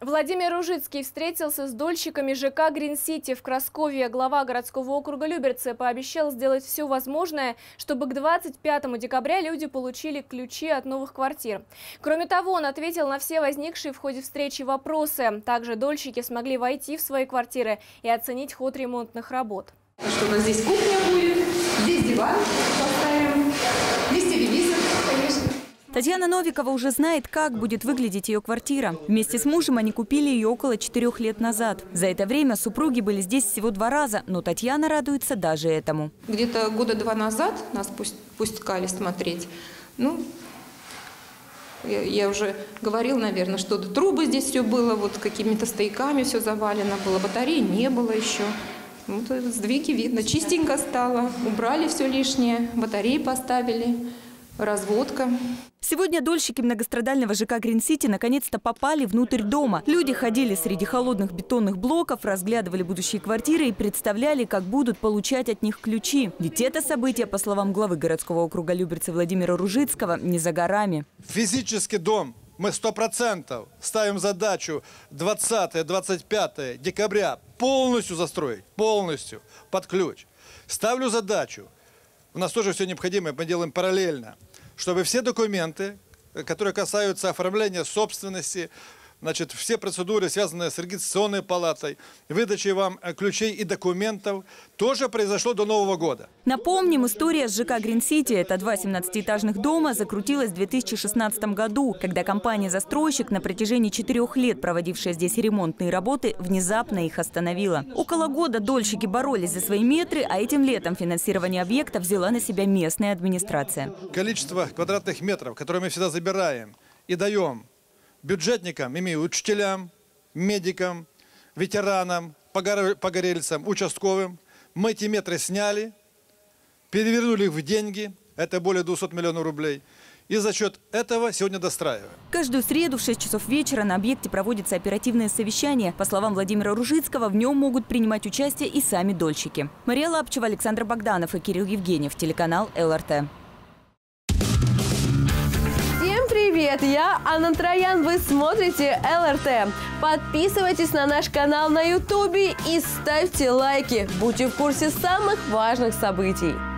Владимир Ружицкий встретился с дольщиками ЖК «Грин-Сити» в Красковье. Глава городского округа Люберцы пообещал сделать все возможное, чтобы к 25 декабря люди получили ключи от новых квартир. Кроме того, он ответил на все возникшие в ходе встречи вопросы. Также дольщики смогли войти в свои квартиры и оценить ход ремонтных работ. Что у нас здесь кухня будет, здесь диван поставим, здесь телевизор, конечно. Татьяна Новикова уже знает, как будет выглядеть ее квартира. Вместе с мужем они купили ее около 4 лет назад. За это время супруги были здесь всего 2 раза, но Татьяна радуется даже этому. Где-то года 2 назад нас пускали смотреть. Я уже говорил, наверное, что трубы здесь все было, вот какими-то стояками все завалено было, батареи не было еще. Вот сдвиги видно, чистенько стало, убрали все лишнее, батареи поставили, разводка. Сегодня дольщики многострадального ЖК «Грин-Сити» наконец-то попали внутрь дома. Люди ходили среди холодных бетонных блоков, разглядывали будущие квартиры и представляли, как будут получать от них ключи. Ведь это событие, по словам главы городского округа Люберцы Владимира Ружицкого, не за горами. Физический дом мы 100% ставим задачу 20-25 декабря полностью застроить, полностью под ключ. Ставлю задачу, у нас тоже все необходимое, мы делаем параллельно, чтобы все документы, которые касаются оформления собственности, значит, все процедуры, связанные с регистрационной палатой, выдачей вам ключей и документов, тоже произошло до Нового года. Напомним, история с ЖК «Грин-Сити» – это 2 17-этажных дома, закрутилась в 2016 году, когда компания-застройщик, на протяжении 4 лет проводившая здесь ремонтные работы, внезапно их остановила. Около года дольщики боролись за свои метры, а этим летом финансирование объекта взяла на себя местная администрация. Количество квадратных метров, которые мы всегда забираем и даем бюджетникам, имею учителям, медикам, ветеранам, погорельцам, участковым. Мы эти метры сняли, перевернули их в деньги, это более 200 миллионов рублей. И за счет этого сегодня достраиваем. Каждую среду в 6 часов вечера на объекте проводится оперативное совещание. По словам Владимира Ружицкого, в нем могут принимать участие и сами дольщики. Мария Лапчева, Александр Богданов и Кирилл Евгеньев, телеканал ЛРТ. Привет, я Анна Троян, вы смотрите ЛРТ. Подписывайтесь на наш канал на YouTube и ставьте лайки. Будьте в курсе самых важных событий.